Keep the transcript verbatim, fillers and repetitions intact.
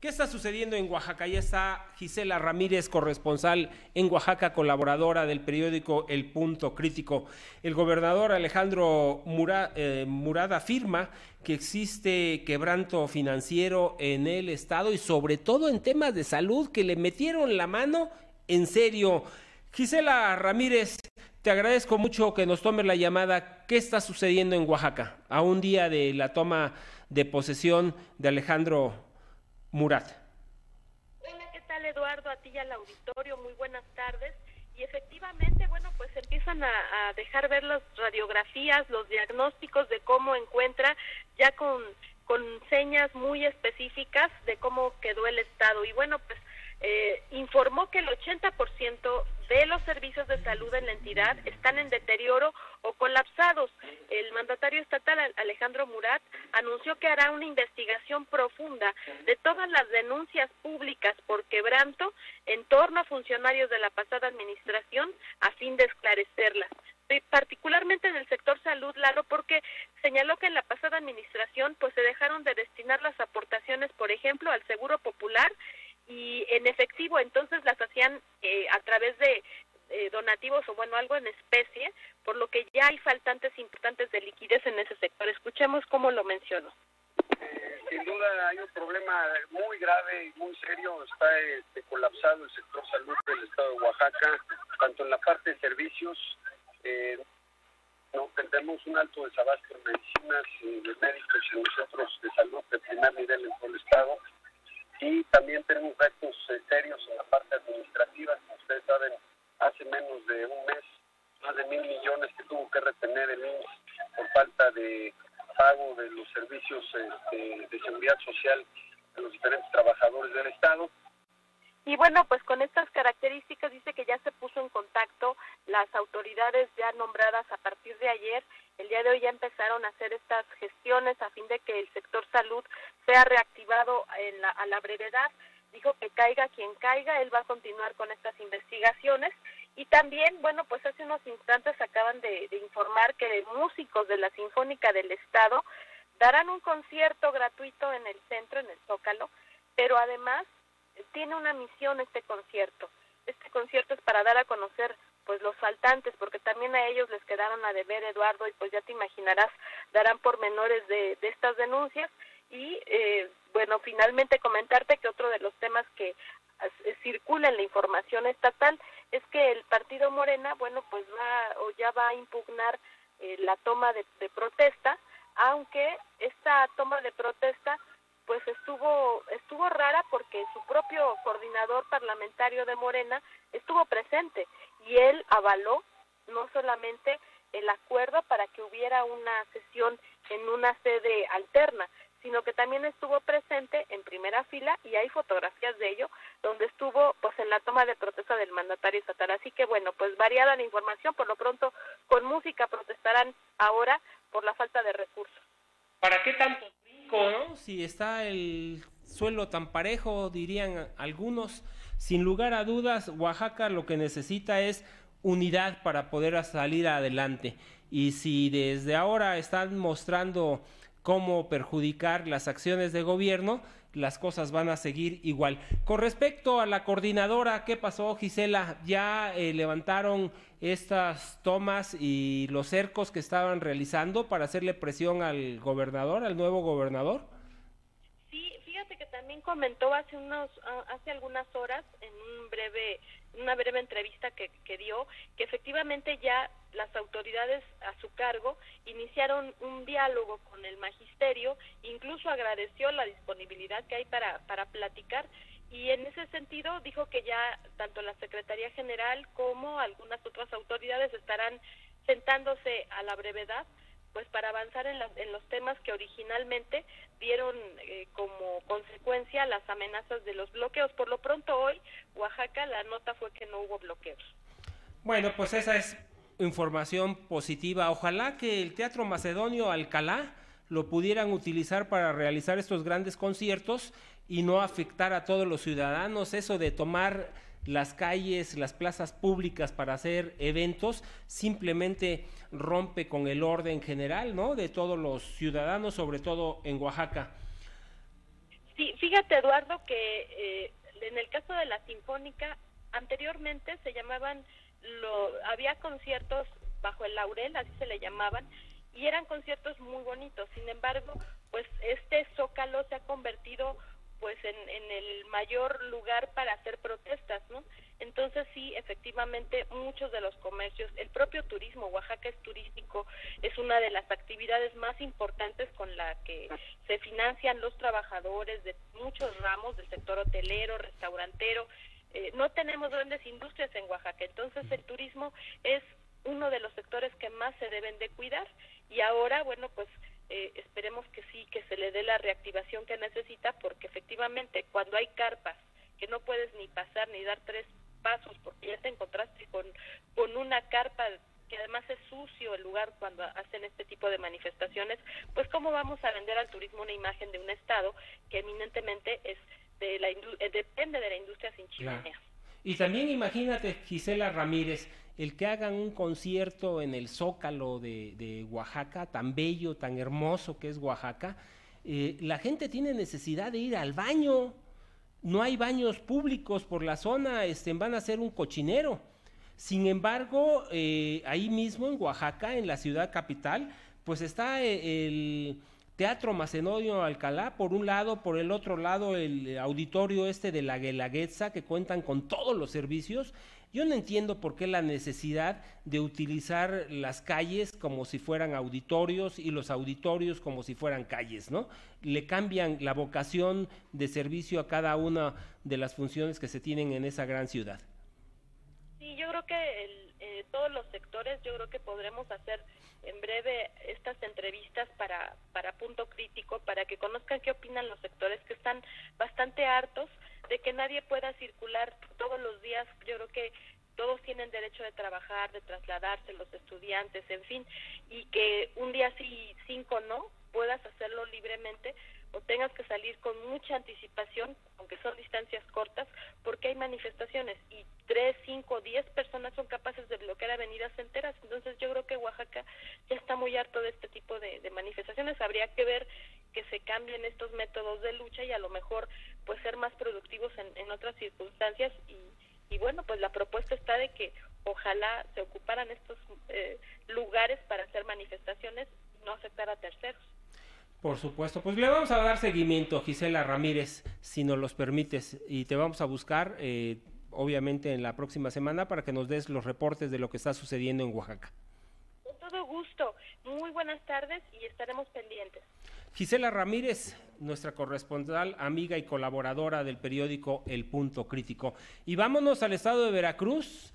¿Qué está sucediendo en Oaxaca? Ya está Gisela Ramírez, corresponsal en Oaxaca, colaboradora del periódico El Punto Crítico. El gobernador Alejandro Murat, eh, Murat afirma que existe quebranto financiero en el estado y sobre todo en temas de salud que le metieron la mano en serio. Gisela Ramírez, te agradezco mucho que nos tomes la llamada. ¿Qué está sucediendo en Oaxaca a un día de la toma de posesión de Alejandro Murat? Hola, ¿qué tal, Eduardo? A ti y al auditorio, muy buenas tardes. Y efectivamente, bueno, pues empiezan a, a dejar ver las radiografías, los diagnósticos de cómo encuentra, ya con, con señas muy específicas de cómo quedó el estado. Y bueno, pues eh, informó que el ochenta por ciento de los servicios de salud en la entidad están en deterioro o colapsados. El mandatario estatal Alejandro Murat anunció que hará una investigación profunda de todas las denuncias públicas por quebranto en torno a funcionarios de la pasada administración a fin de esclarecerlas. Particularmente en el sector salud, Lalo, porque señaló que en la pasada administración pues se dejaron de destinar las aportaciones, por ejemplo, al Seguro Popular y en efectivo, entonces las hacían eh, a través de eh, donativos o bueno, algo en especie, por lo que ya hay faltantes importantes de liquidez en ese sector. Escuchemos cómo lo menciono. Eh, sin duda hay un problema muy grave y muy serio, está este, colapsado el sector salud del estado de Oaxaca, tanto en la parte de servicios, eh, no tenemos un alto desabasto de medicinas y de médicos en los centros de salud de primer nivel en todo el estado, y también tenemos retos eh, serios en la parte administrativa. Como ustedes saben, hace menos de un mes, más de mil millones que tuvo que retener el I M S S por falta de pago de los servicios este, de seguridad social de los diferentes trabajadores del estado. Y bueno, pues con estas características dice que ya se puso en contacto las autoridades ya nombradas a partir de ayer. El día de hoy ya empezaron a hacer estas gestiones a fin de que el sector salud sea reactivado en la, a la brevedad. Dijo que caiga quien caiga, él va a continuar con estas investigaciones. Y también, bueno, pues hace unos instantes acaban de, de informar que músicos de la Sinfónica del Estado darán un concierto gratuito en el centro, en el Zócalo, pero además tiene una misión este concierto. Este concierto es para dar a conocer pues los faltantes, porque también a ellos les quedaron a deber, Eduardo, y pues ya te imaginarás, darán pormenores de, de estas denuncias. Y eh, bueno, finalmente comentarte que otro de los temas que eh, circula en la información estatal es que el partido Morena, bueno, pues va o ya va a impugnar eh, la toma de, de protesta, aunque esta toma de protesta pues estuvo estuvo rara porque su propio coordinador parlamentario de Morena estuvo presente y él avaló no solamente el acuerdo para que hubiera una sesión en una sede alterna, sino que también estuvo presente en primera fila y hay fotografías de ello donde estuvo pues en la toma de protesta del mandatario estatal. Así que bueno, pues variada la información. Por lo pronto con música protestarán ahora por la falta de recursos. ¿Para qué tanto brinco, no? Si está el suelo tan parejo, dirían algunos. Sin lugar a dudas, Oaxaca lo que necesita es unidad para poder salir adelante. Y si desde ahora están mostrando cómo perjudicar las acciones de gobierno, las cosas van a seguir igual. Con respecto a la coordinadora, ¿qué pasó, Gisela? ¿Ya eh, levantaron estas tomas y los cercos que estaban realizando para hacerle presión al gobernador, al nuevo gobernador? Sí, fíjate que también comentó hace unos, hace algunas horas en un breve, una breve entrevista que, que dio, que efectivamente ya las autoridades a su cargo iniciaron un diálogo con el magisterio, incluso agradeció la disponibilidad que hay para, para platicar, y en ese sentido dijo que ya tanto la Secretaría General como algunas otras autoridades estarán sentándose a la brevedad pues para avanzar en, la, en los temas que originalmente dieron eh, como consecuencia las amenazas de los bloqueos. Por lo pronto hoy, Oaxaca, la nota fue que no hubo bloqueos. Bueno, pues esa es información positiva. Ojalá que el Teatro Macedonio Alcalá lo pudieran utilizar para realizar estos grandes conciertos y no afectar a todos los ciudadanos. Eso de tomar las calles, las plazas públicas para hacer eventos, simplemente rompe con el orden general, ¿no?, de todos los ciudadanos, sobre todo en Oaxaca. Sí, fíjate, Eduardo, que eh, en el caso de la Sinfónica, anteriormente se llamaban, lo, había conciertos bajo el laurel, así se le llamaban, y eran conciertos muy bonitos. Sin embargo, pues este Zócalo se ha convertido pues en, en el mayor lugar para hacer protestas, ¿no? Entonces sí, efectivamente, muchos de los comercios, el propio turismo, Oaxaca es turístico, es una de las actividades más importantes con la que se financian los trabajadores de muchos ramos del sector hotelero, restaurantero. Eh, no tenemos grandes industrias en Oaxaca, entonces el turismo es uno de los sectores que más se deben de cuidar, y ahora, bueno, pues eh, esperemos que sí, que se le dé la reactivación que necesita, porque efectivamente cuando hay carpas que no puedes ni pasar ni dar tres pasos porque ya te encontraste con, con una carpa que además es sucio el lugar cuando hacen este tipo de manifestaciones, pues cómo vamos a vender al turismo una imagen de un estado que eminentemente es de la eh, depende de la industria sin chimenea. Claro. Y también imagínate, Gisela Ramírez, el que hagan un concierto en el Zócalo de, de Oaxaca, tan bello, tan hermoso que es Oaxaca, eh, la gente tiene necesidad de ir al baño, no hay baños públicos por la zona, este, van a ser un cochinero. Sin embargo, eh, ahí mismo en Oaxaca, en la ciudad capital, pues está el Teatro Macedonio Alcalá, por un lado, por el otro lado el auditorio este de la Guelaguetza, que cuentan con todos los servicios. Yo no entiendo por qué la necesidad de utilizar las calles como si fueran auditorios y los auditorios como si fueran calles, ¿no? Le cambian la vocación de servicio a cada una de las funciones que se tienen en esa gran ciudad. Sí, yo creo que el, eh, todos los sectores, yo creo que podremos hacer en breve estas entrevistas para, para Punto Crítico, para que conozcan qué opinan los sectores que están bastante hartos de que nadie pueda circular todos los días. Yo creo que todos tienen derecho de trabajar, de trasladarse, los estudiantes, en fin, y que un día sí, cinco no, puedas hacerlo libremente, o tengas que salir con mucha anticipación, aunque son distancias cortas, porque hay manifestaciones, y tres, cinco, diez personas son capaces de bloquear avenidas enteras. Entonces yo creo que Oaxaca ya está muy harto de este tipo de, de manifestaciones. Habría que ver que se cambien estos métodos de lucha y a lo mejor pues ser más productivos en, en otras circunstancias, y, y bueno, pues la propuesta está de que ojalá se ocuparan estos eh, lugares para hacer manifestaciones y no afectar a terceros. Por supuesto, pues le vamos a dar seguimiento, Gisela Ramírez, si nos los permites, y te vamos a buscar, eh, obviamente, en la próxima semana para que nos des los reportes de lo que está sucediendo en Oaxaca. Con todo gusto, muy buenas tardes y estaremos pendientes. Gisela Ramírez, nuestra corresponsal, amiga y colaboradora del periódico El Punto Crítico. Y vámonos al estado de Veracruz,